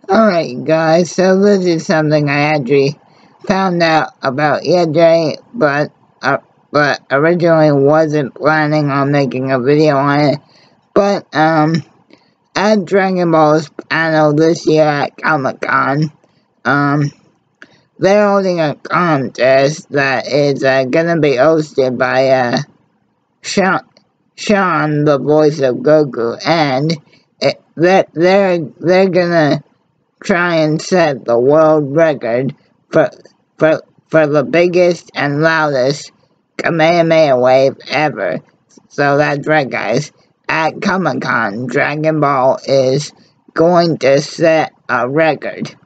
Alright guys, so this is something I actually found out about yesterday, but originally wasn't planning on making a video on it. But at Dragon Ball's panel this year at Comic-Con, they're holding a contest that is gonna be hosted by Sean, the voice of Goku, and they're gonna try and set the world record for the biggest and loudest Kamehameha wave ever. So that's right guys, at Comic-Con, Dragon Ball is going to set a record.